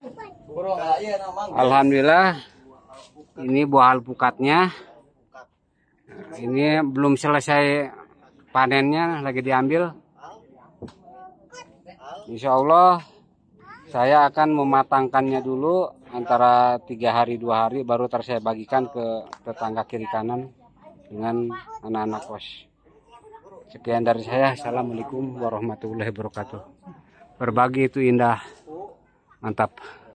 Alhamdulillah, ini buah alpukatnya. Ini belum selesai panennya, lagi diambil. Insya Allah saya akan mematangkannya dulu antara 3 hari 2 hari, baru saya bagikan ke tetangga kiri kanan dengan anak-anak kos. Sekian dari saya. Assalamualaikum warahmatullahi wabarakatuh. Berbagi itu indah. Mantap.